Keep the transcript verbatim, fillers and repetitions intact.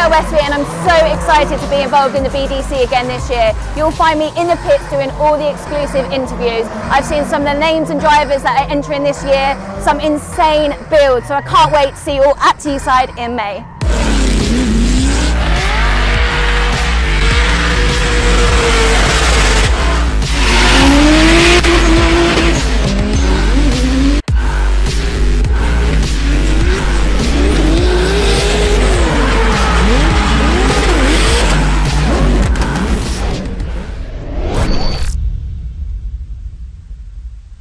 girl Westby, and I'm so excited to be involved in the B D C again this year. You'll find me in the pits doing all the exclusive interviews. I've seen some of the names and drivers that are entering this year, some insane builds, so I can't wait to see you all at Teesside in May. Yeah.